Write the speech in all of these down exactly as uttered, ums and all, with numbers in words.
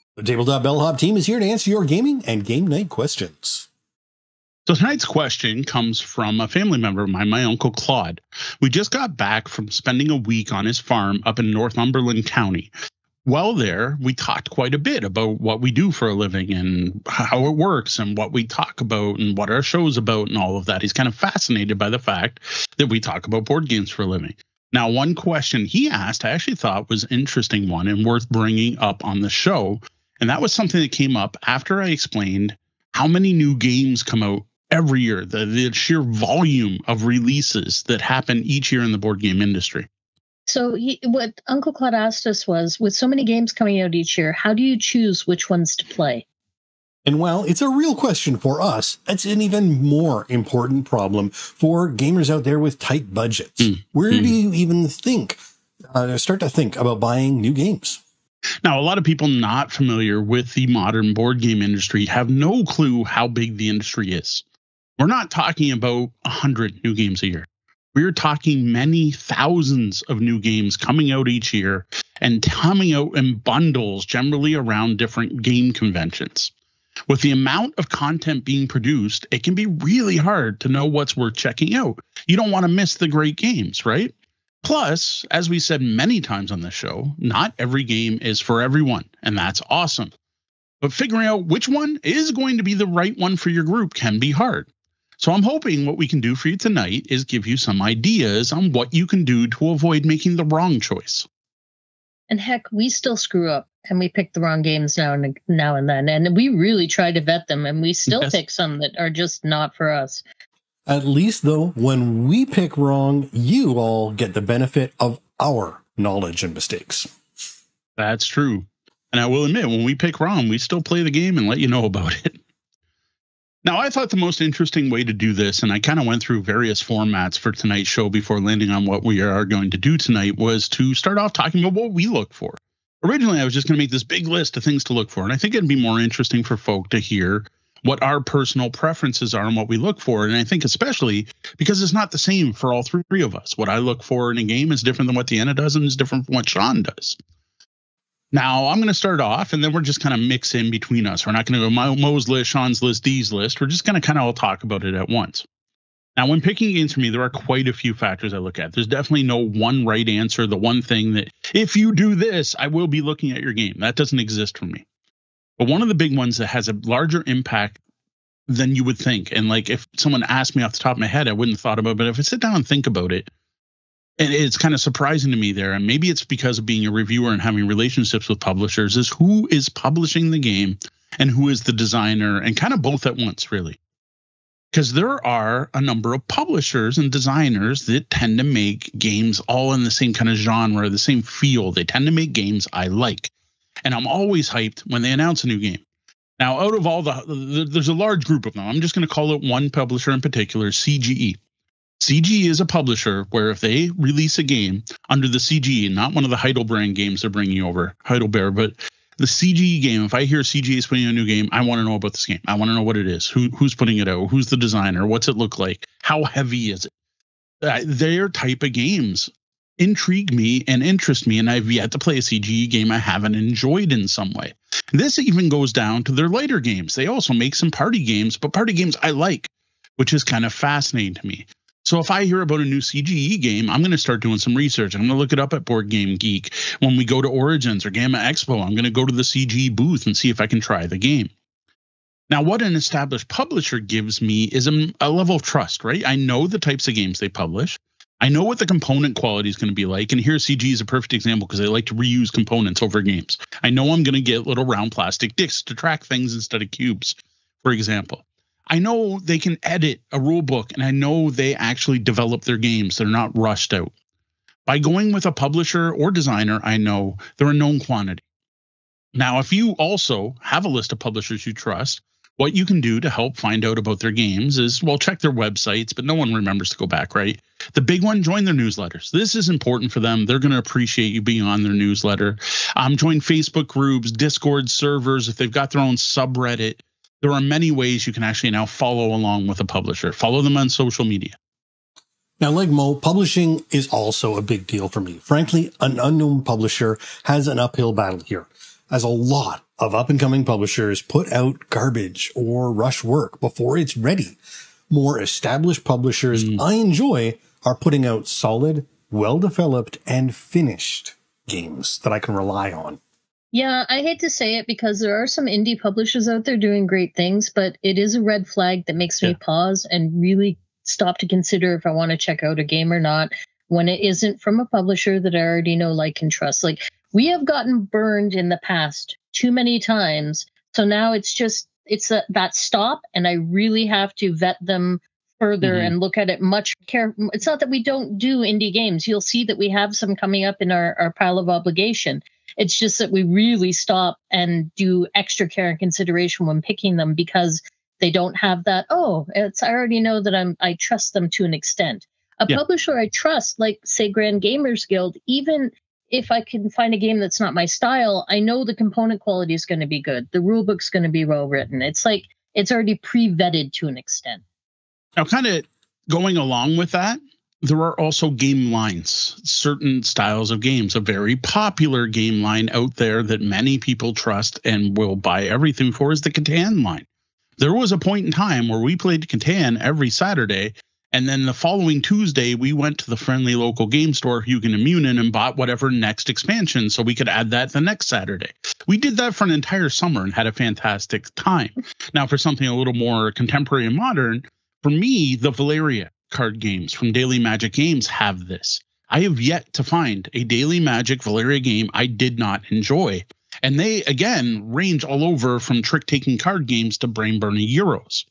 The Tabletop Bellhop team is here to answer your gaming and game night questions. So tonight's question comes from a family member of mine, my Uncle Claude. We just got back from spending a week on his farm up in Northumberland County. While there, we talked quite a bit about what we do for a living and how it works and what we talk about and what our show's about and all of that. He's kind of fascinated by the fact that we talk about board games for a living. Now, one question he asked, I actually thought was an interesting one and worth bringing up on the show. And that was something that came up after I explained how many new games come out every year, the, the sheer volume of releases that happen each year in the board game industry. So he, what Uncle Claude asked us was, with so many games coming out each year, how do you choose which ones to play? And while it's a real question for us, it's an even more important problem for gamers out there with tight budgets. Mm. Where mm. do you even think, uh, start to think about buying new games? Now, a lot of people not familiar with the modern board game industry have no clue how big the industry is. We're not talking about a hundred new games a year. We're talking many thousands of new games coming out each year and coming out in bundles, generally around different game conventions. With the amount of content being produced, it can be really hard to know what's worth checking out. You don't want to miss the great games, right? Plus, as we said many times on this show, not every game is for everyone, and that's awesome. But figuring out which one is going to be the right one for your group can be hard. So I'm hoping what we can do for you tonight is give you some ideas on what you can do to avoid making the wrong choice. And heck, we still screw up and we pick the wrong games now and now and then. And we really try to vet them, and we still yes. pick some that are just not for us. At least, though, when we pick wrong, you all get the benefit of our knowledge and mistakes. That's true. And I will admit, when we pick wrong, we still play the game and let you know about it. Now, I thought the most interesting way to do this, and I kind of went through various formats for tonight's show before landing on what we are going to do tonight, was to start off talking about what we look for. Originally, I was just going to make this big list of things to look for, and I think it'd be more interesting for folk to hear what our personal preferences are and what we look for. And I think especially because it's not the same for all three of us. What I look for in a game is different than what Deanna does, and is different from what Sean does. Now, I'm going to start off, and then we're just kind of mix in between us. We're not going to go Mo, Mo's list, Sean's list, Dee's list. We're just going to kind of all talk about it at once. Now, when picking games for me, there are quite a few factors I look at. There's definitely no one right answer, the one thing that, if you do this, I will be looking at your game. That doesn't exist for me. But one of the big ones that has a larger impact than you would think, and like if someone asked me off the top of my head, I wouldn't have thought about it, but if I sit down and think about it, and it's kind of surprising to me there, and maybe it's because of being a reviewer and having relationships with publishers, is who is publishing the game and who is the designer, and kind of both at once, really. Because there are a number of publishers and designers that tend to make games all in the same kind of genre, the same feel. They tend to make games I like. And I'm always hyped when they announce a new game. Now, out of all the, there's a large group of them. I'm just going to call it one publisher in particular, C G E. C G E is a publisher where if they release a game under the C G E, not one of the Heidelberg games they're bringing over, Heidelberg, but the C G E game, if I hear C G E is putting a new game, I want to know about this game. I want to know what it is, who who's putting it out, who's the designer, what's it look like, how heavy is it? Uh, their type of games intrigue me and interest me, and I've yet to play a C G E game I haven't enjoyed in some way. This even goes down to their lighter games. They also make some party games, but party games I like, which is kind of fascinating to me. So if I hear about a new C G E game, I'm going to start doing some research. I'm going to look it up at Board Game Geek. When we go to Origins or Gamma Expo, I'm going to go to the C G E booth and see if I can try the game. Now, what an established publisher gives me is a, a level of trust, right? I know the types of games they publish. I know what the component quality is going to be like. And here C G E is a perfect example because they like to reuse components over games. I know I'm going to get little round plastic discs to track things instead of cubes, for example. I know they can edit a rule book, and I know they actually develop their games. They're not rushed out. By going with a publisher or designer, I know they're a known quantity. Now, if you also have a list of publishers you trust, what you can do to help find out about their games is, well, check their websites, but no one remembers to go back, right? The big one, join their newsletters. This is important for them. They're going to appreciate you being on their newsletter. Um, join Facebook groups, Discord servers, if they've got their own subreddit. There are many ways you can actually now follow along with a publisher. Follow them on social media. Now, like Mo, publishing is also a big deal for me. Frankly, an unknown publisher has an uphill battle here, as a lot of up-and-coming publishers put out garbage or rush work before it's ready. More established publishers mm. I enjoy are putting out solid, well-developed, and finished games that I can rely on. Yeah, I hate to say it because there are some indie publishers out there doing great things, but it is a red flag that makes yeah. me pause and really stop to consider if I want to check out a game or not when it isn't from a publisher that I already know, like, and trust. Like, we have gotten burned in the past too many times. So now it's just, it's a, that stop, and I really have to vet them further mm-hmm. and look at it much care. It's not that we don't do indie games. You'll see that we have some coming up in our, our pile of obligation. It's just that we really stop and do extra care and consideration when picking them because they don't have that, oh, it's, I already know that I'm, I trust them to an extent. A yeah. publisher I trust, like, say, Grand Gamers Guild, even if I can find a game that's not my style, I know the component quality is going to be good. The rule book's going to be well written. It's like it's already pre-vetted to an extent. Now, kind of going along with that, there are also game lines, certain styles of games. A very popular game line out there that many people trust and will buy everything for is the Catan line. There was a point in time where we played Catan every Saturday, and then the following Tuesday, we went to the friendly local game store, Hugon and Munin, and bought whatever next expansion so we could add that the next Saturday. We did that for an entire summer and had a fantastic time. Now, for something a little more contemporary and modern, for me, the Valeria card games from Daily Magic Games have this. I have yet to find a Daily Magic Valeria game I did not enjoy. And they, again, range all over from trick-taking card games to brain-burning Euros.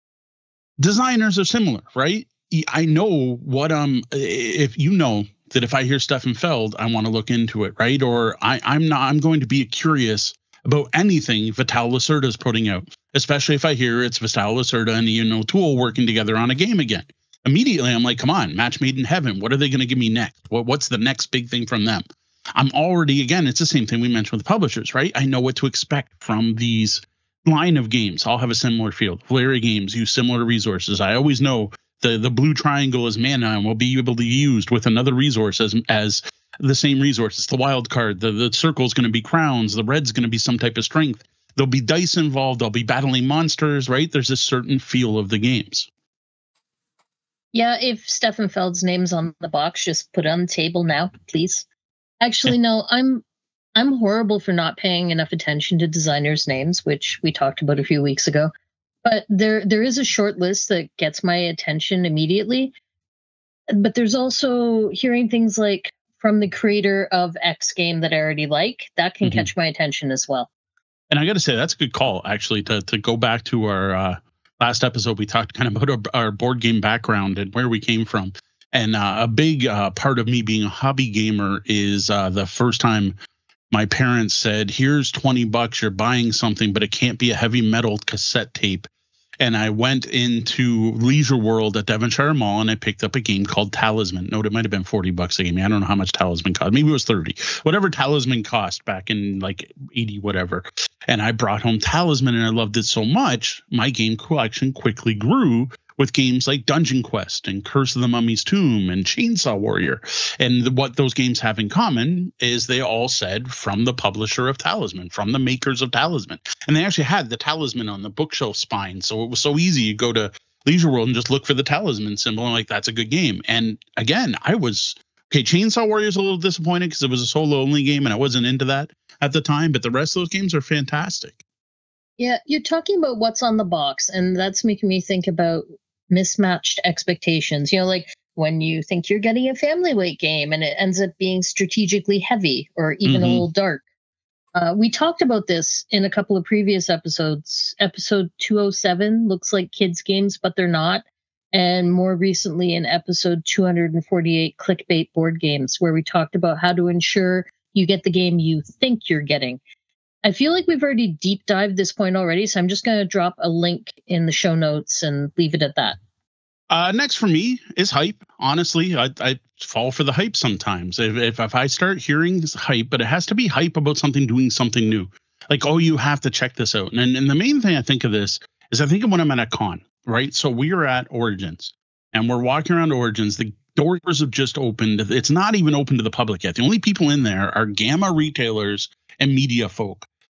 Designers are similar, right? I know what, um, if you know that if I hear Stefan Feld, I want to look into it, right? Or I, I'm not, I'm going to be curious about anything Vital Lacerda is putting out, especially if I hear it's Vital Lacerda and Ian O'Toole working together on a game again. Immediately, I'm like, come on, match made in heaven. What are they going to give me next? What, what's the next big thing from them? I'm already, again, it's the same thing we mentioned with publishers, right? I know what to expect from these line of games. I'll have a similar field. Valeria games use similar resources. I always know the, the blue triangle is mana and will be able to be used with another resource as, as the same resource. It's the wild card. The, the circle is going to be crowns. The red's going to be some type of strength. There'll be dice involved. I'll be battling monsters, right? There's a certain feel of the games. Yeah, if Stefan Feld's name's on the box, just put it on the table now, please. Actually, no, I'm I'm horrible for not paying enough attention to designers' names, which we talked about a few weeks ago. But there there is a short list that gets my attention immediately. But there's also hearing things like from the creator of X game that I already like. That can mm-hmm. catch my attention as well. And I got to say, that's a good call, actually, to to go back to our uh, last episode. We talked kind of about our, our board game background and where we came from. And uh, a big uh, part of me being a hobby gamer is uh, the first time my parents said, here's twenty bucks, you're buying something, but it can't be a heavy metal cassette tape. And I went into Leisure World at Devonshire Mall and I picked up a game called Talisman. Note, it might have been forty bucks a game. I don't know how much Talisman cost. Maybe it was thirty. Whatever Talisman cost back in like eighty, whatever. And I brought home Talisman and I loved it so much, my game collection quickly grew with games like Dungeon Quest and Curse of the Mummy's Tomb and Chainsaw Warrior. And the, what those games have in common is they all said from the publisher of Talisman, from the makers of Talisman. And they actually had the Talisman on the bookshelf spine. So it was so easy. You go to Leisure World and just look for the Talisman symbol and like, that's a good game. And again, I was, okay, Chainsaw Warrior is a little disappointed because it was a solo only game and I wasn't into that at the time, but the rest of those games are fantastic. Yeah, you're talking about what's on the box, and that's making me think about mismatched expectations. You know, like when you think you're getting a family weight game and it ends up being strategically heavy or even mm-hmm. a little dark. Uh, we talked about this in a couple of previous episodes. Episode two oh seven looks like kids games, but they're not. And more recently in episode two forty-eight, clickbait board games, where we talked about how to ensure you get the game you think you're getting. I feel like we've already deep dived this point already, so I'm just going to drop a link in the show notes and leave it at that. Uh, next for me is hype. Honestly, I, I fall for the hype sometimes. If, if if I start hearing this hype, but it has to be hype about something doing something new. Like, oh, you have to check this out. And, and the main thing I think of this is I think of when I'm at a con, right? So we are at Origins, and we're walking around Origins. The doors have just opened. It's not even open to the public yet. The only people in there are Gamma retailers and media folk.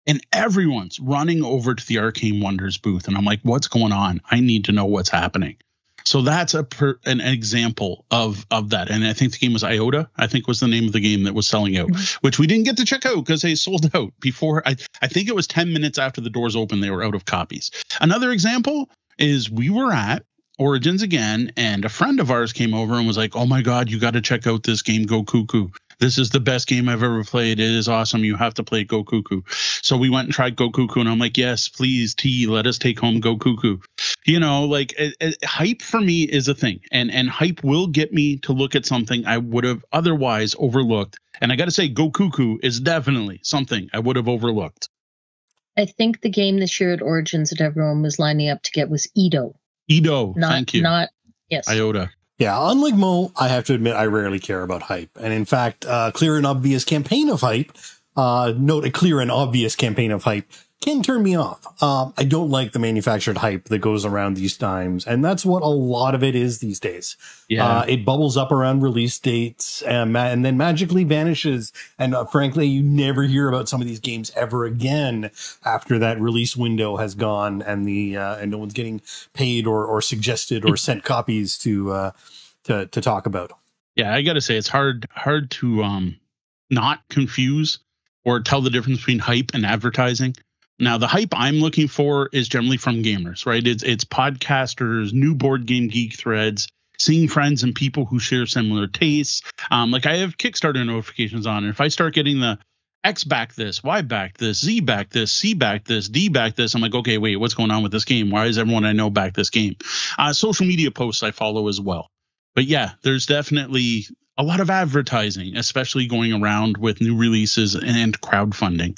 and everyone's running over to the Arcane Wonders booth. And I'm like, what's going on? I need to know what's happening. So that's a per, an example of of that. And I think the game was Iota, I think was the name of the game that was selling out, mm-hmm. which we didn't get to check out because they sold out before. I, I think it was ten minutes after the doors opened, they were out of copies. Another example is we were at Origins again, and a friend of ours came over and was like, oh my God, you got to check out this game, Go Cuckoo. This is the best game I've ever played. It is awesome. You have to play Go Cuckoo. So we went and tried Go Cuckoo, and I'm like, yes, please, T, let us take home Go Cuckoo. You know, like it, it, hype for me is a thing, and and hype will get me to look at something I would have otherwise overlooked. And I got to say, Go Cuckoo is definitely something I would have overlooked. I think the game this year at Origins that everyone was lining up to get was Edo. Edo, not, thank you. Not, yes. Iota. Yeah, unlike Mo, I have to admit I rarely care about hype. And in fact, a clear and obvious campaign of hype, uh, note a clear and obvious campaign of hype, can turn me off. Um, I don't like the manufactured hype that goes around these times. And that's what a lot of it is these days. Yeah. Uh, it bubbles up around release dates and, ma- and then magically vanishes. And uh, frankly, you never hear about some of these games ever again after that release window has gone and the uh, and no one's getting paid or, or suggested or sent copies to, uh, to to talk about. Yeah, I got to say, it's hard hard to um, not confuse or tell the difference between hype and advertising. Now, the hype I'm looking for is generally from gamers, right? It's it's podcasters, new board game geek threads, seeing friends and people who share similar tastes. Um, like I have Kickstarter notifications on, and if I start getting the X back this, Y back this, Z back this, C back this, D back this, I'm like, okay, wait, what's going on with this game? Why is everyone I know back this game? Uh, social media posts I follow as well. But yeah, there's definitely a lot of advertising, especially going around with new releases and crowdfunding.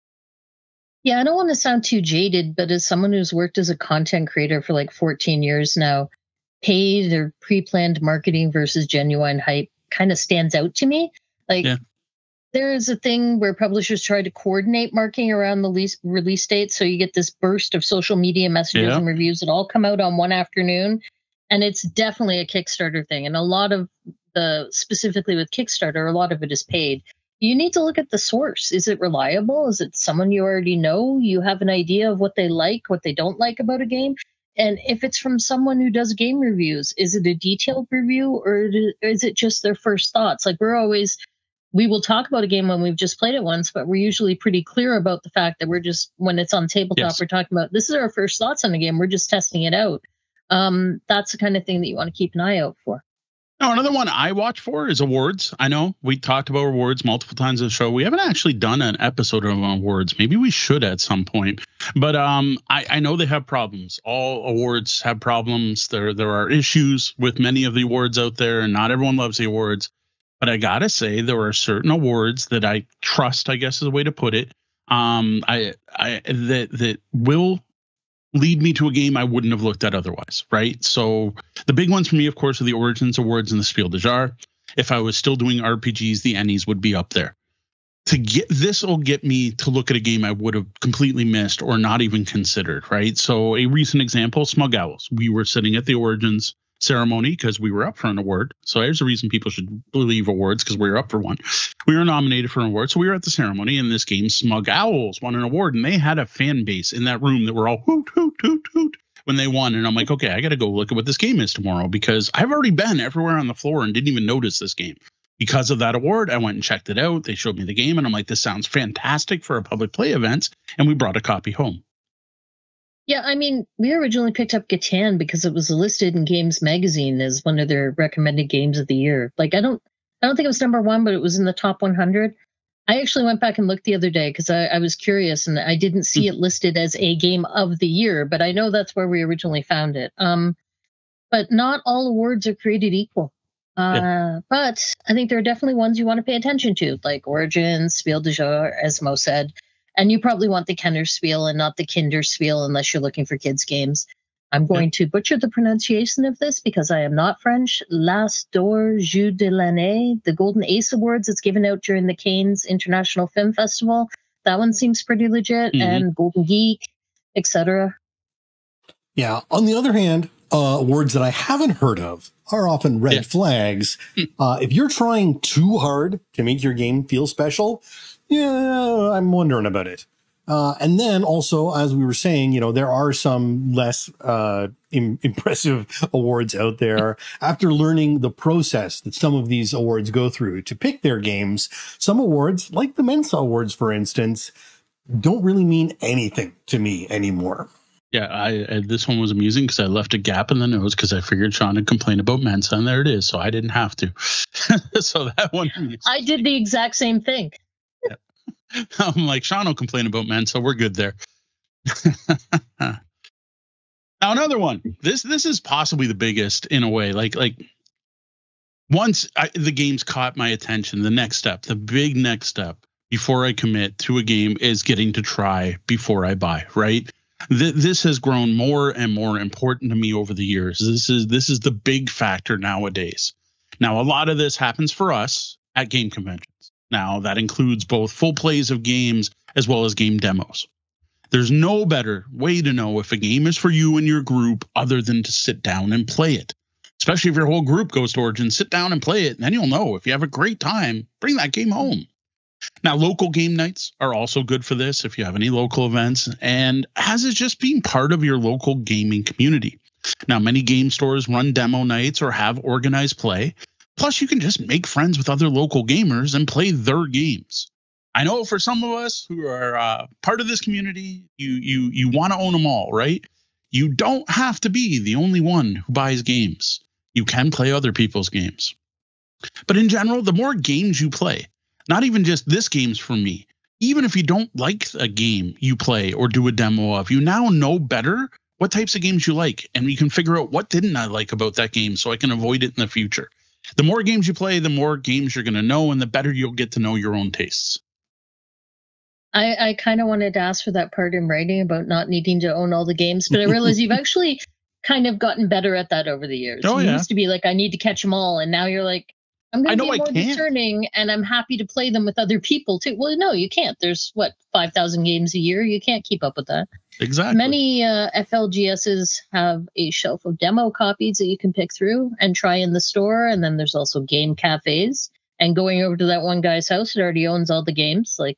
Yeah, I don't want to sound too jaded, but as someone who's worked as a content creator for like fourteen years now, paid or pre-planned marketing versus genuine hype kind of stands out to me. Like yeah. There's a thing where publishers try to coordinate marketing around the lease, release date. So you get this burst of social media messages yeah. and reviews that all come out on one afternoon. And it's definitely a Kickstarter thing. And a lot of the, specifically with Kickstarter, a lot of it is paid. You need to look at the source. Is it reliable? Is it someone you already know? You have an idea of what they like, what they don't like about a game? And if it's from someone who does game reviews, is it a detailed review or is it just their first thoughts? Like we're always, we will talk about a game when we've just played it once, but we're usually pretty clear about the fact that we're just, when it's on Tabletop, yes. we're talking about, this is our first thoughts on the game. We're just testing it out. Um, that's the kind of thing that you want to keep an eye out for. Now, another one I watch for is awards. I know we talked about awards multiple times on the show. We haven't actually done an episode of awards. Maybe we should at some point. But um, I, I know they have problems. All awards have problems. There, there are issues with many of the awards out there, and not everyone loves the awards. But I gotta say, there are certain awards that I trust, I guess is a way to put it, um, I, I that that will lead me to a game I wouldn't have looked at otherwise, right? So the big ones for me, of course, are the Origins Awards and the Spiel des Jahres. If I was still doing R P Gs, the Ennies would be up there. To get this will get me to look at a game I would have completely missed or not even considered, right? So a recent example, Smug Owls. We were sitting at the Origins ceremony because we were up for an award. So there's a reason people should believe awards, because we were up for one. We were nominated for an award. So we were at the ceremony, and this game, Smug Owls, won an award, and they had a fan base in that room that were all hoot, hoot, hoot, hoot when they won. And I'm like, okay, I got to go look at what this game is tomorrow, because I've already been everywhere on the floor and didn't even notice this game. Because of that award, I went and checked it out. They showed me the game, and I'm like, this sounds fantastic for a public play event. And we brought a copy home. Yeah, I mean, we originally picked up Catan because it was listed in Games Magazine as one of their recommended games of the year. Like, I don't, I don't think it was number one, but it was in the top one hundred. I actually went back and looked the other day because I, I was curious, and I didn't see mm. it listed as a game of the year, but I know that's where we originally found it. Um, but not all awards are created equal. Uh, yeah. But I think there are definitely ones you want to pay attention to, like Origins, Spiel des Jahres, as Mo said. And you probably want the Kennerspiel and not the Kinderspiel unless you're looking for kids' games. I'm going yep. to butcher the pronunciation of this because I am not French. L'As d'Or Jeu de l'Année, the Golden Ace Awards. It's given out during the Cannes International Film Festival. That one seems pretty legit. Mm-hmm. And Golden Geek, et cetera. Yeah. On the other hand, uh, awards that I haven't heard of are often red yeah. flags. uh, if you're trying too hard to make your game feel special, yeah, I'm wondering about it. Uh, and then also, as we were saying, you know, there are some less uh, im- impressive awards out there. After learning the process that some of these awards go through to pick their games, some awards, like the Mensa Awards, for instance, don't really mean anything to me anymore. Yeah, I, I this one was amusing because I left a gap in the nose because I figured Sean would complain about Mensa, and there it is. So I didn't have to. So that one. I did the exact same thing. Yeah. I'm like, Sean will complain about Mensa. We're good there. Now another one. This this is possibly the biggest in a way. Like like once I, the game's caught my attention, the next step, the big next step before I commit to a game is getting to try before I buy. Right. Th- this has grown more and more important to me over the years. This is this is the big factor nowadays. Now, a lot of this happens for us at game conventions. Now, that includes both full plays of games as well as game demos. There's no better way to know if a game is for you and your group other than to sit down and play it. Especially if your whole group goes to Origin, sit down and play it, and then you'll know. If you have a great time, bring that game home. Now, local game nights are also good for this if you have any local events, and as is just being part of your local gaming community. Now, many game stores run demo nights or have organized play. Plus, you can just make friends with other local gamers and play their games. I know for some of us who are uh, part of this community, you you you want to own them all, right? You don't have to be the only one who buys games. You can play other people's games. But in general, the more games you play, not even just this game's for me. Even if you don't like a game you play or do a demo of, you now know better what types of games you like. And you can figure out what didn't I like about that game so I can avoid it in the future. The more games you play, the more games you're going to know and the better you'll get to know your own tastes. I, I kind of wanted to ask for that part in writing about not needing to own all the games, but I realize you've actually kind of gotten better at that over the years. Oh, you yeah. used to be like, I need to catch them all. And now you're like, I'm going to be I more can't. discerning, and I'm happy to play them with other people too. Well, no, you can't. There's what, five thousand games a year. You can't keep up with that. Exactly. Many uh, F L G Ss have a shelf of demo copies that you can pick through and try in the store. And then there's also game cafes. And going over to that one guy's house that already owns all the games, like.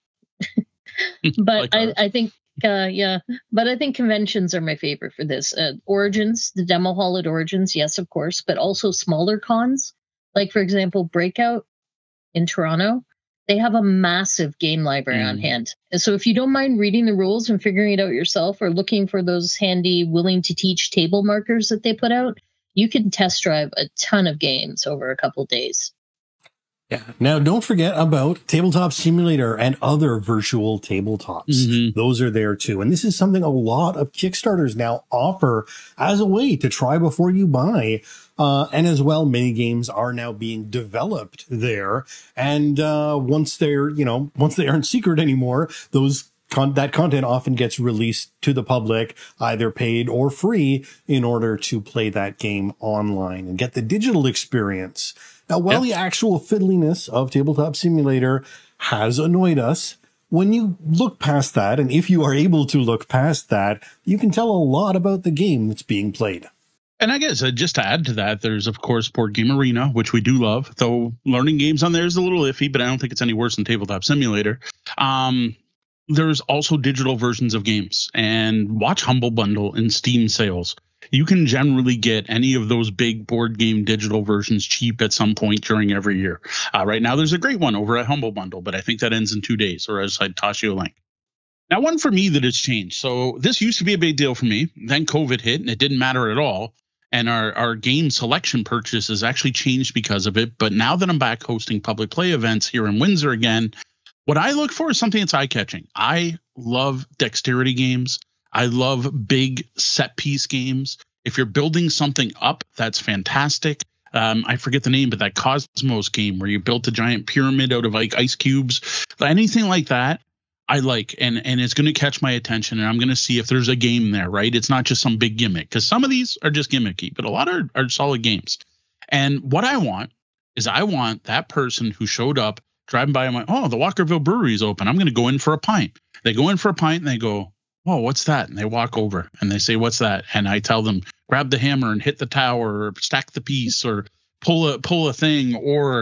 But like I, I think, uh, yeah. But I think conventions are my favorite for this. Uh, Origins, the demo hall at Origins, yes, of course, but also smaller cons. Like, for example, Breakout in Toronto, they have a massive game library mm. on hand. And so if you don't mind reading the rules and figuring it out yourself or looking for those handy, willing to teach table markers that they put out, you can test drive a ton of games over a couple days. Yeah. Now, don't forget about Tabletop Simulator and other virtual tabletops. Mm-hmm. Those are there too. And this is something a lot of Kickstarters now offer as a way to try before you buy. Uh, and as well, many games are now being developed there. And uh, once they're, you know, once they aren't secret anymore, those Con- that content often gets released to the public, either paid or free, in order to play that game online and get the digital experience. Now, while yep. the actual fiddliness of Tabletop Simulator has annoyed us, when you look past that, and if you are able to look past that, you can tell a lot about the game that's being played. And I guess uh, just to add to that, there's, of course, Board Game Arena, which we do love, though learning games on there is a little iffy, but I don't think it's any worse than Tabletop Simulator. Um, There's also digital versions of games, and watch Humble Bundle and Steam sales. You can generally get any of those big board game digital versions cheap at some point during every year. Uh, right now, there's a great one over at Humble Bundle, but I think that ends in two days, or as I'd toss you a link. Now, one for me that has changed. So this used to be a big deal for me. Then COVID hit, and it didn't matter at all. And our, our game selection purchases actually changed because of it. But now that I'm back hosting public play events here in Windsor again, what I look for is something that's eye-catching. I love dexterity games. I love big set-piece games. If you're building something up, that's fantastic. Um, I forget the name, but that Cosmos game where you built a giant pyramid out of like ice cubes, anything like that, I like. And, and it's going to catch my attention, and I'm going to see if there's a game there, right? It's not just some big gimmick, because some of these are just gimmicky, but a lot are, are solid games. And what I want is I want that person who showed up driving by, I'm like, oh, the Walkerville Brewery is open. I'm going to go in for a pint. They go in for a pint and they go, oh, what's that? And they walk over and they say, what's that? And I tell them, grab the hammer and hit the tower, or stack the piece, or pull a pull a thing, or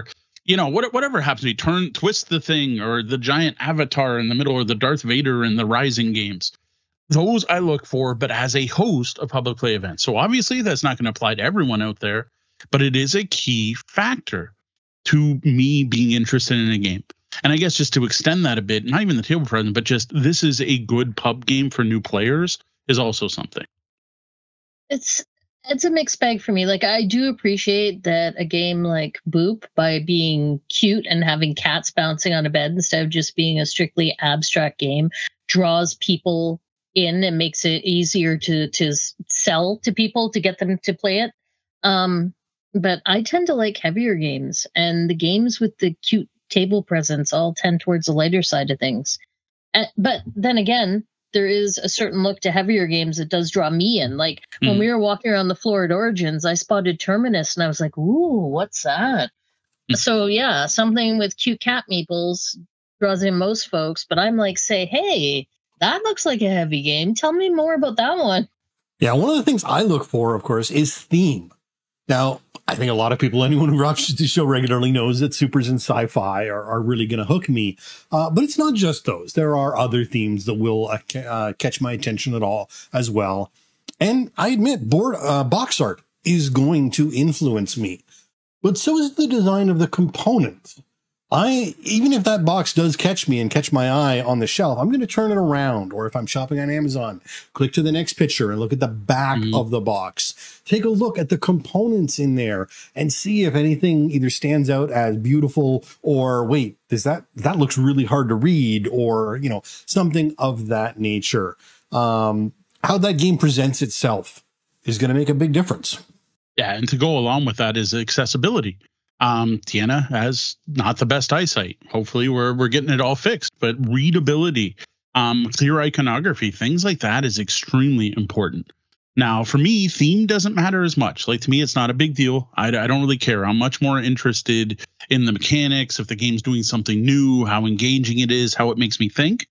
you know, what, whatever happens to be, turn, twist the thing, or the giant avatar in the middle, or the Darth Vader in the Rising games. Those I look for, but as a host of public play events. So obviously that's not going to apply to everyone out there, but it is a key factor to me being interested in a game. And I guess just to extend that a bit, not even the table present, but just this is a good pub game for new players is also something. It's it's a mixed bag for me. Like, I do appreciate that a game like Boop, by being cute and having cats bouncing on a bed instead of just being a strictly abstract game, draws people in and makes it easier to to sell to people to get them to play it. Um, but I tend to like heavier games, and the games with the cute table presence all tend towards the lighter side of things. Uh, but then again, there is a certain look to heavier games that does draw me in. Like mm. when we were walking around the floor at Origins, I spotted Terminus and I was like, ooh, what's that? Mm. So yeah, something with cute cat meeples draws in most folks, but I'm like, say, hey, that looks like a heavy game. Tell me more about that one. Yeah, one of the things I look for, of course, is theme. Now, I think a lot of people, anyone who watches the show regularly, knows that supers and sci-fi are, are really going to hook me. Uh, but it's not just those. There are other themes that will uh, ca uh, catch my attention at all as well. And I admit, board uh, box art is going to influence me. But so is the design of the components. I, even if that box does catch me and catch my eye on the shelf, I'm going to turn it around. Or if I'm shopping on Amazon, click to the next picture and look at the back mm-hmm. of the box. Take a look at the components in there and see if anything either stands out as beautiful or wait, does that, that looks really hard to read, or, you know, something of that nature. Um, how that game presents itself is going to make a big difference. Yeah. And to go along with that is accessibility. Um, Tiana has not the best eyesight. Hopefully we're, we're getting it all fixed, but readability, um, clear iconography, things like that is extremely important. Now, for me, theme doesn't matter as much. Like, to me, it's not a big deal. I, I don't really care. I'm much more interested in the mechanics, if the game's doing something new, how engaging it is, how it makes me think.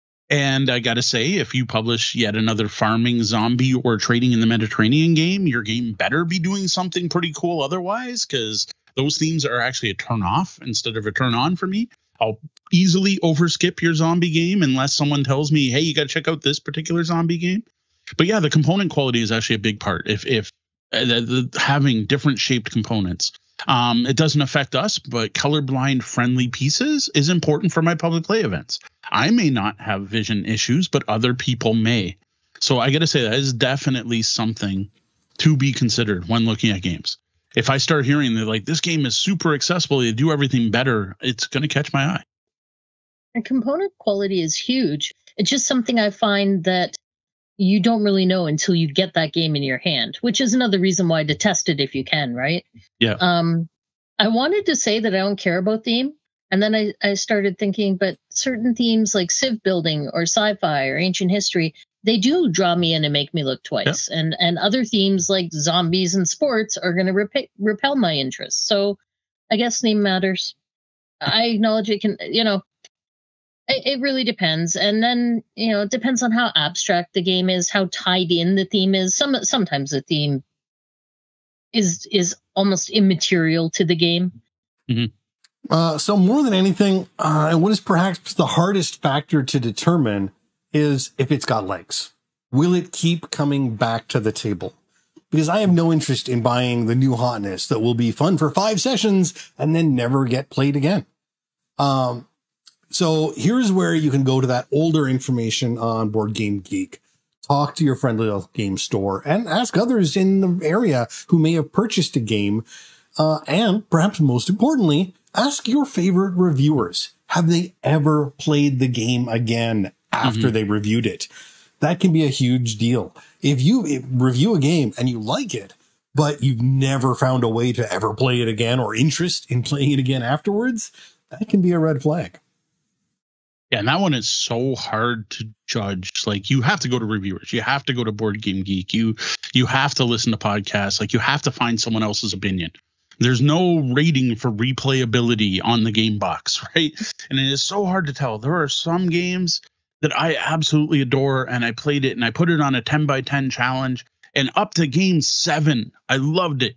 And I got to say, if you publish yet another farming, zombie, or trading in the Mediterranean game, your game better be doing something pretty cool otherwise, because those themes are actually a turn off instead of a turn on for me. I'll easily overskip your zombie game unless someone tells me, hey, you got to check out this particular zombie game. But yeah, the component quality is actually a big part. If, if uh, the, the, having different shaped components, um, it doesn't affect us, but colorblind friendly pieces is important for my public play events. I may not have vision issues, but other people may. So I got to say that is definitely something to be considered when looking at games. If I start hearing that, like, this game is super accessible, they do everything better, it's going to catch my eye. And component quality is huge. It's just something I find that you don't really know until you get that game in your hand, which is another reason why to test it if you can, right? Yeah. Um, I wanted to say that I don't care about theme. And then I, I started thinking, but certain themes like civ building or sci-fi or ancient history, they do draw me in and make me look twice. Yep. And and other themes like zombies and sports are going to rep repel my interest. So I guess theme matters. I acknowledge it can, you know, it, it really depends. And then, you know, it depends on how abstract the game is, how tied in the theme is. Some Sometimes the theme is, is almost immaterial to the game. Mm-hmm. Uh, so more than anything, uh, and what is perhaps the hardest factor to determine is if it's got legs. Will it keep coming back to the table? Because I have no interest in buying the new hotness that will be fun for five sessions and then never get played again. Um, so here's where you can go to that older information on Board Game Geek. Talk to your friendly little game store and ask others in the area who may have purchased a game. Uh, and perhaps most importantly, ask your favorite reviewers. Have they ever played the game again after mm-hmm. they reviewed it? That can be a huge deal. If you review a game and you like it, but you've never found a way to ever play it again or interest in playing it again afterwards, that can be a red flag. Yeah, and that one is so hard to judge. Like, you have to go to reviewers. You have to go to Board Game Geek. You, you have to listen to podcasts. Like, you have to find someone else's opinion. There's no rating for replayability on the game box, right? And it is so hard to tell. There are some games that I absolutely adore, and I played it, and I put it on a ten by ten challenge, and up to game seven, I loved it.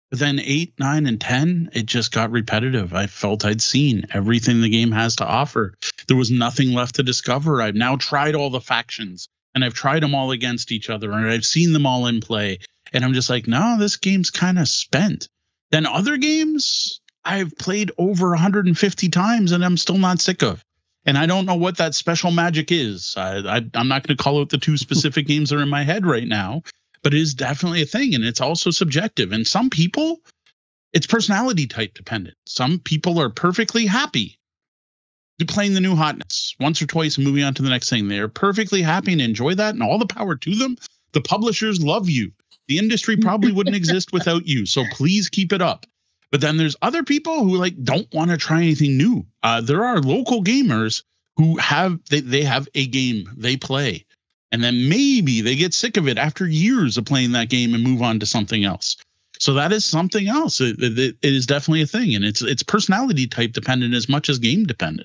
But then eight, nine, and ten, it just got repetitive. I felt I'd seen everything the game has to offer. There was nothing left to discover. I've now tried all the factions, and I've tried them all against each other, and I've seen them all in play. And I'm just like, no, this game's kind of spent. Then other games I've played over one hundred fifty times, and I'm still not sick of. And I don't know what that special magic is. I, I, I'm not going to call out the two specific games that are in my head right now. But it is definitely a thing, and it's also subjective. And some people, it's personality type dependent. Some people are perfectly happy playing the new hotness once or twice and moving on to the next thing. They're perfectly happy and enjoy that, and all the power to them. The publishers love you. The industry probably wouldn't exist without you, so please keep it up. But then there's other people who like don't want to try anything new. Uh, there are local gamers who have they, they have a game they play. And then maybe they get sick of it after years of playing that game and move on to something else. So that is something else. It, it, it is definitely a thing. And it's it's personality type dependent as much as game dependent.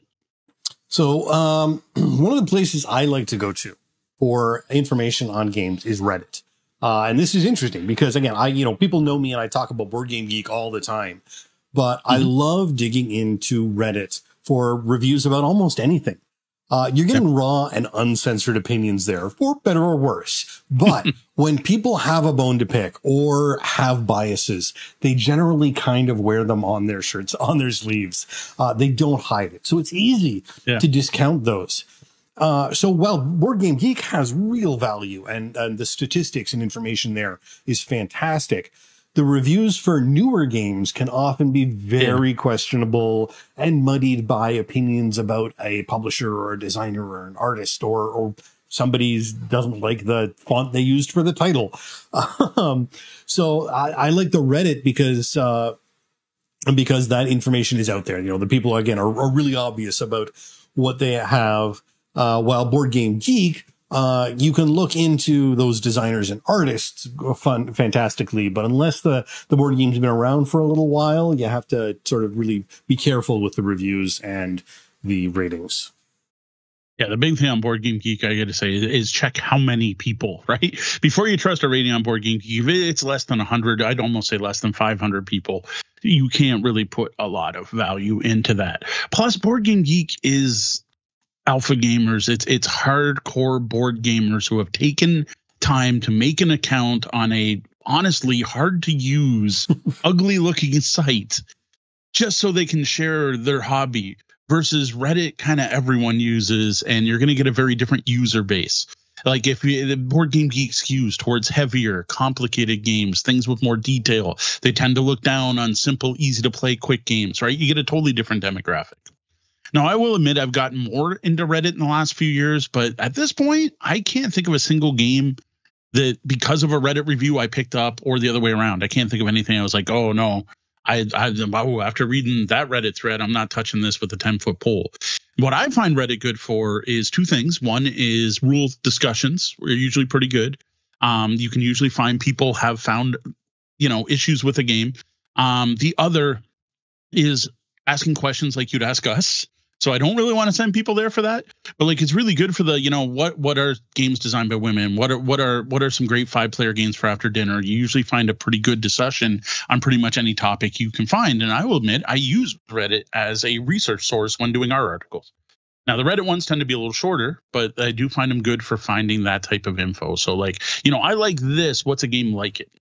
So um, one of the places I like to go to for information on games is Reddit. Uh, and this is interesting because, again, I you know, people know me and I talk about Board Game Geek all the time. But mm-hmm. I love digging into Reddit for reviews about almost anything. Uh, you're getting yep. raw and uncensored opinions there, for better or worse. But when people have a bone to pick or have biases, they generally kind of wear them on their shirts, on their sleeves. Uh, they don't hide it. So it's easy yeah. to discount those. Uh, so while Board Game Geek has real value and, and the statistics and information there is fantastic, the reviews for newer games can often be very yeah. questionable and muddied by opinions about a publisher or a designer or an artist or, or somebody doesn't like the font they used for the title. Um, so I, I like the Reddit because, uh, because that information is out there. You know, the people, again, are, are really obvious about what they have. Uh, while Board Game Geek, Uh, you can look into those designers and artists fun, fantastically, but unless the, the board game's been around for a little while, you have to sort of really be careful with the reviews and the ratings. Yeah, the big thing on Board Game Geek, I got to say, is check how many people, right? Before you trust a rating on Board Game Geek, if it's less than one hundred, I'd almost say less than five hundred people, you can't really put a lot of value into that. Plus, Board Game Geek is alpha gamers. It's it's hardcore board gamers who have taken time to make an account on a honestly hard to use, ugly looking site just so they can share their hobby versus Reddit kind of everyone uses, and you're going to get a very different user base. Like if you, the Board Game Geek skews towards heavier, complicated games, things with more detail, they tend to look down on simple, easy to play, quick games, right? You get a totally different demographic. Now, I will admit I've gotten more into Reddit in the last few years, but at this point, I can't think of a single game that because of a Reddit review I picked up or the other way around. I can't think of anything. I was like, oh, no, I, I oh, after reading that Reddit thread, I'm not touching this with a ten foot pole. What I find Reddit good for is two things. One is rule discussions. We're usually pretty good. Um, you can usually find people have found, you know, issues with a game. Um, the other is asking questions like you'd ask us. So I don't really want to send people there for that, but like it's really good for the, you know, what what are games designed by women? What are what are what are some great five player games for after dinner? You usually find a pretty good discussion on pretty much any topic you can find. And I will admit, I use Reddit as a research source when doing our articles. Now the Reddit ones tend to be a little shorter, but I do find them good for finding that type of info. So like, you know, I like this. What's a game like it?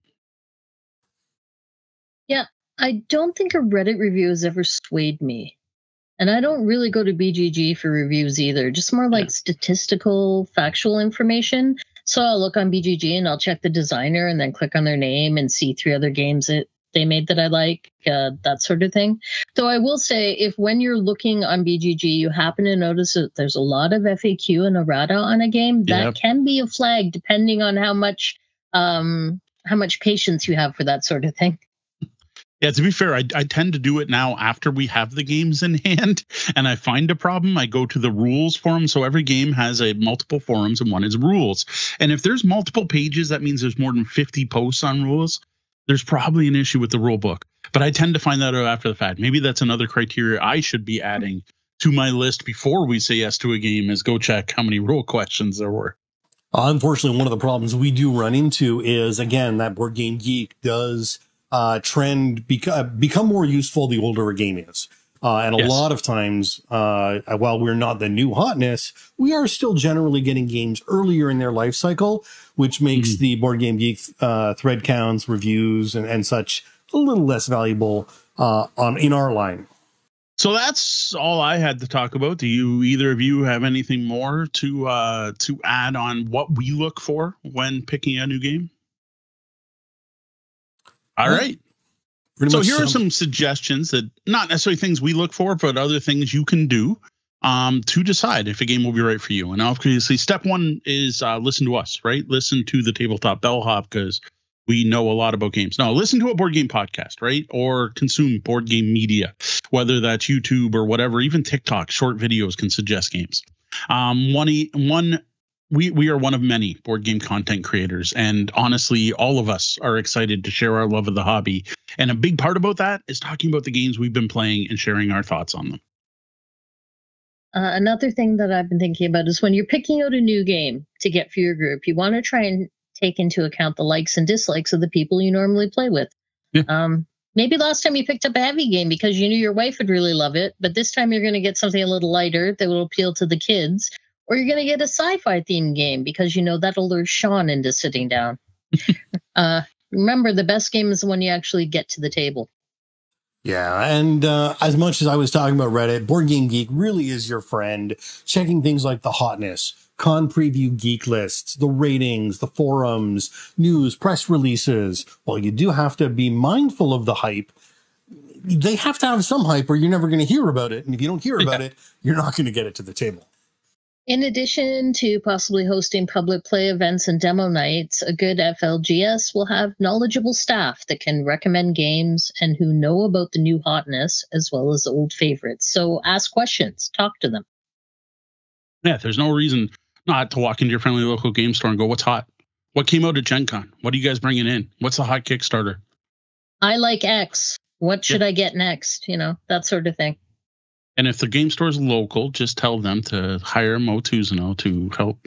Yeah, I don't think a Reddit review has ever swayed me. And I don't really go to B G G for reviews either, just more like yeah. statistical, factual information. So I'll look on B G G and I'll check the designer and then click on their name and see three other games that they made that I like, uh, that sort of thing. Though I will say, if when you're looking on B G G, you happen to notice that there's a lot of F A Q and errata on a game, that yep. can be a flag depending on how much um, how much patience you have for that sort of thing. Yeah, to be fair, I, I tend to do it now after we have the games in hand and I find a problem. I go to the rules forum. So every game has a multiple forums and one is rules. And if there's multiple pages, that means there's more than fifty posts on rules. There's probably an issue with the rule book. But I tend to find that out after the fact. Maybe that's another criteria I should be adding to my list before we say yes to a game is go check how many rule questions there were. Uh, unfortunately, one of the problems we do run into is, again, that Board Game Geek does uh, trend beca- become more useful the older a game is. Uh, and a yes. lot of times, uh, while we're not the new hotness, we are still generally getting games earlier in their life cycle, which makes mm-hmm. the Board Game Geek uh, thread counts, reviews, and, and such a little less valuable uh, on in our line. So that's all I had to talk about. Do you either of you have anything more to uh, to add on what we look for when picking a new game? All well, right. So here some. are some suggestions that not necessarily things we look for, but other things you can do um, to decide if a game will be right for you. And obviously, step one is uh, listen to us, right? Listen to the Tabletop Bellhop because we know a lot about games. No, listen to a board game podcast, right? Or consume board game media, whether that's YouTube or whatever. Even TikTok, short videos can suggest games. Um, one, one. We we are one of many board game content creators, and honestly, all of us are excited to share our love of the hobby. And a big part about that is talking about the games we've been playing and sharing our thoughts on them. Uh, another thing that I've been thinking about is when you're picking out a new game to get for your group, you want to try and take into account the likes and dislikes of the people you normally play with. Yeah. Um, maybe last time you picked up a heavy game because you knew your wife would really love it, but this time you're going to get something a little lighter that will appeal to the kids. Or you're going to get a sci-fi themed game because you know that'll lure Sean into sitting down. uh, remember, the best game is the one you actually get to the table. Yeah, and uh, as much as I was talking about Reddit, Board Game Geek really is your friend, checking things like the hotness, con preview geek lists, the ratings, the forums, news, press releases. Well, you do have to be mindful of the hype. They have to have some hype or you're never going to hear about it. And if you don't hear about yeah. it, you're not going to get it to the table. In addition to possibly hosting public play events and demo nights, a good F L G S will have knowledgeable staff that can recommend games and who know about the new hotness as well as old favorites. So ask questions, talk to them. Yeah, there's no reason not to walk into your friendly local game store and go, what's hot? What came out at Gen Con? What are you guys bringing in? What's the hot Kickstarter? I like X. What should yeah. I get next? You know, that sort of thing. And if the game store is local, just tell them to hire Mo Tuzano to help.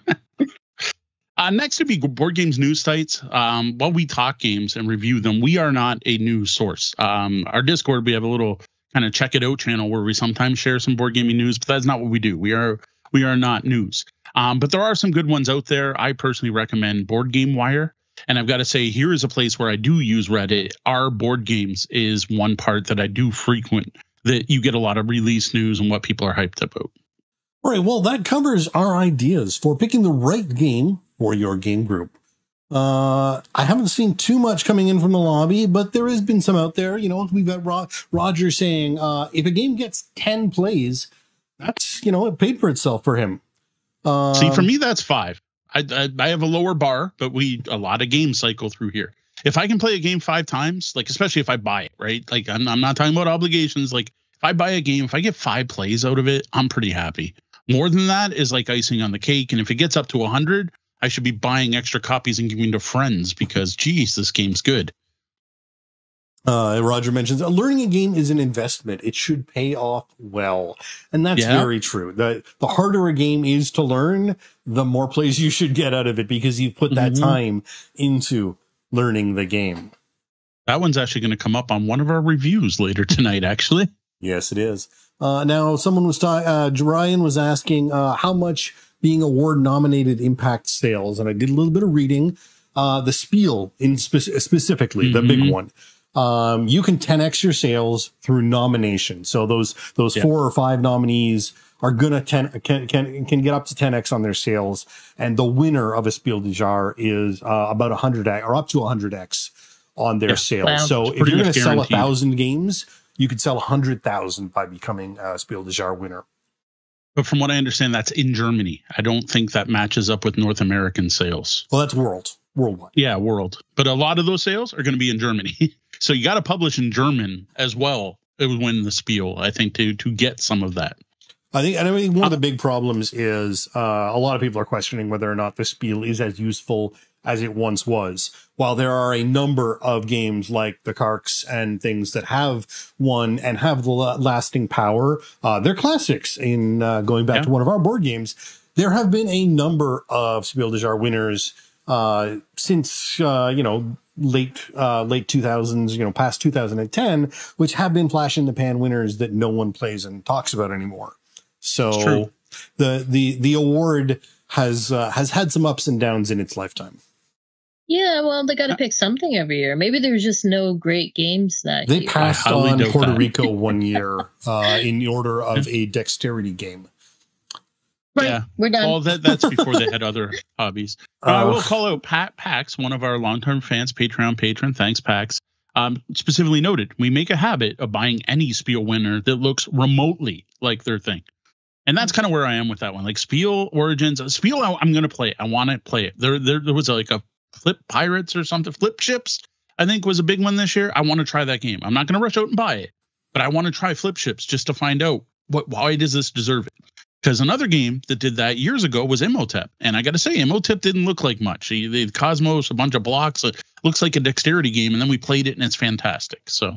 uh, next would be Board Games news sites. Um, while we talk games and review them, we are not a news source. Um, our Discord, we have a little kind of check it out channel where we sometimes share some board gaming news, but that's not what we do. We are we are not news. Um, but there are some good ones out there. I personally recommend Board Game Wire. And I've got to say, here is a place where I do use Reddit. Our board games is one part that I do frequent, that you get a lot of release news and what people are hyped about. All right. Well, that covers our ideas for picking the right game for your game group. Uh, I haven't seen too much coming in from the lobby, but there has been some out there. You know, we've got Ro- Roger saying, uh, if a game gets ten plays, that's, you know, it paid for itself for him. Um, See, for me, that's five. I, I, I have a lower bar, but we, a lot of games cycle through here. If I can play a game five times, like, especially if I buy it, right? Like, I'm, I'm not talking about obligations. Like, if I buy a game, if I get five plays out of it, I'm pretty happy. More than that is like icing on the cake. And if it gets up to one hundred, I should be buying extra copies and giving to friends because, geez, this game's good. Uh, Roger mentions, learning a game is an investment. It should pay off well. And that's yeah. very true. The, the harder a game is to learn, the more plays you should get out of it because you've put that mm-hmm. time into learning the game. That one's actually going to come up on one of our reviews later tonight, actually. Yes, it is. Uh, now, someone was talking, uh, Ryan was asking uh, how much being award nominated impacts sales. And I did a little bit of reading. Uh, the Spiel in spe- specifically, mm-hmm. the big one. Um, you can ten X your sales through nomination. So those, those yeah. four or five nominees are gonna ten, can, can, can get up to ten X on their sales. And the winner of a Spiel des Jahres is, uh, about a hundred X or up to a hundred X on their yeah. sales. Wow. So it's if you're going to sell a thousand games, you could sell a hundred thousand by becoming a Spiel des Jahres winner. But from what I understand, that's in Germany. I don't think that matches up with North American sales. Well, that's world, worldwide. Yeah, world. But a lot of those sales are going to be in Germany. So you got to publish in German as well. It would win the Spiel, I think, to to get some of that. I think, and I mean, one of the big problems is uh, a lot of people are questioning whether or not the Spiel is as useful as it once was. While there are a number of games like the Karks and things that have won and have the lasting power, uh, they're classics. In uh, going back yeah. to one of our board games, there have been a number of Spiel des Jahres winners uh, since, uh, you know, late uh, late two thousands, you know, past two thousand ten, which have been flash in the pan winners that no one plays and talks about anymore. So the the the award has uh, has had some ups and downs in its lifetime. Yeah, well, they got to pick something every year. Maybe there's just no great games that they year. passed on Puerto that. Rico one year uh, in order of a dexterity game. Right, yeah, we're done. Well, that, that's before they had other hobbies. Uh, I will call out Pat Pax, one of our long-term fans, Patreon patron. Thanks, Pax. Um, specifically noted, we make a habit of buying any Spiel winner that looks remotely like their thing. And that's kind of where I am with that one. Like Spiel Origins, Spiel, I, I'm going to play it. I want to play it. There, there, there was a, like a Flip Pirates or something. Flip Ships, I think, was a big one this year. I want to try that game. I'm not going to rush out and buy it, but I want to try Flip Ships just to find out what why does this deserve it. Because another game that did that years ago was Imhotep. And I got to say, Imhotep didn't look like much. He, the Cosmos, a bunch of blocks. It looks like a dexterity game. And then we played it and it's fantastic. So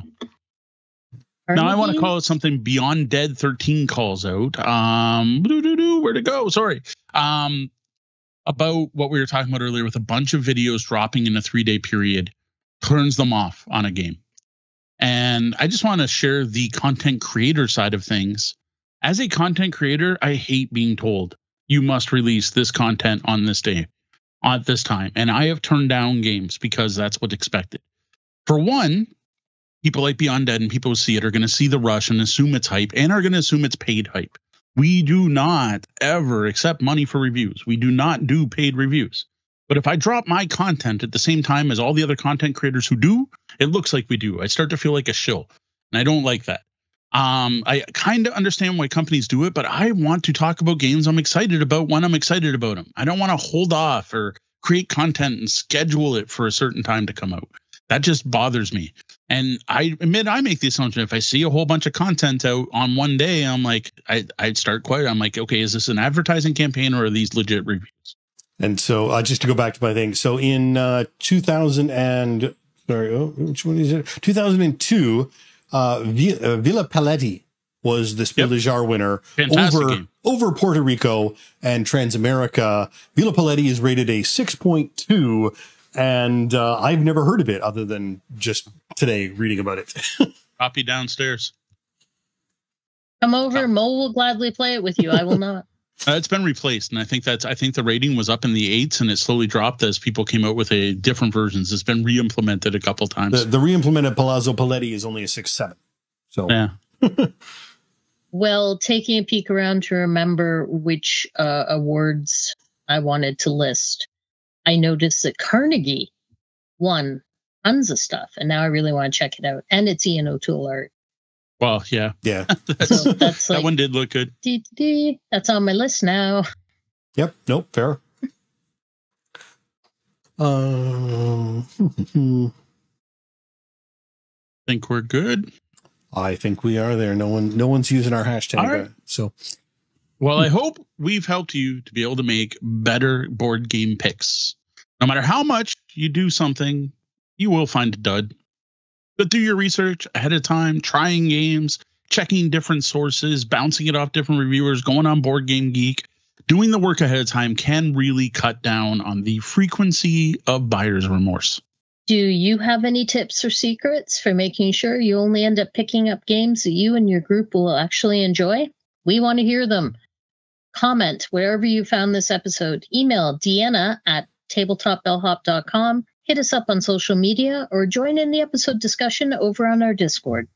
Are now I want to you? call it something Beyond Dead thirteen calls out. Um, where to go? Sorry. Um, about what we were talking about earlier with a bunch of videos dropping in a three day period turns them off on a game. And I just want to share the content creator side of things. As a content creator, I hate being told you must release this content on this day, at this time. And I have turned down games because that's what's expected. For one, people like Beyond Dead and people who see it are going to see the rush and assume it's hype and are going to assume it's paid hype. We do not ever accept money for reviews. We do not do paid reviews. But if I drop my content at the same time as all the other content creators who do, it looks like we do. I start to feel like a shill, and I don't like that. Um, I kind of understand why companies do it, but I want to talk about games I'm excited about when I'm excited about them. I don't want to hold off or create content and schedule it for a certain time to come out. That just bothers me. And I admit I make the assumption if I see a whole bunch of content out on one day, I'm like, I, I'd start quiet. I'm like, okay, is this an advertising campaign or are these legit reviews? And so uh, just to go back to my thing. So in uh, two thousand and sorry, oh, which one is it? two thousand two, uh, Villa, Villa Paletti was the Spiel yep. des Jahres winner Fantastic over, game. over Puerto Rico and Transamerica. Villa Paletti is rated a six point two. And uh, I've never heard of it other than just today reading about it. Copy downstairs. Come over. Oh. Mo will gladly play it with you. I will not. Uh, it's been replaced, and I think that's. I think the rating was up in the eights, and it slowly dropped as people came out with a different versions. It's been re-implemented a couple times. The, the re-implemented Palazzo Paletti is only a six seven. So yeah. Well, taking a peek around to remember which uh, awards I wanted to list. I noticed that Carnegie won tons of stuff, and now I really want to check it out. And it's Ian O'Toole art. Well, yeah. Yeah. that's, so that's like, that one did look good. Dee, dee, dee. That's on my list now. Yep. Nope. Fair. Um, think we're good. I think we are there. No one, no one's using our hashtag. All right. So. Well, I hope we've helped you to be able to make better board game picks. No matter how much you do something, you will find a dud. But do your research ahead of time, trying games, checking different sources, bouncing it off different reviewers, going on Board Game Geek. Doing the work ahead of time can really cut down on the frequency of buyer's remorse. Do you have any tips or secrets for making sure you only end up picking up games that you and your group will actually enjoy? We want to hear them. Comment wherever you found this episode. Email Deanna at tabletop bellhop dot com. Hit us up on social media or join in the episode discussion over on our Discord.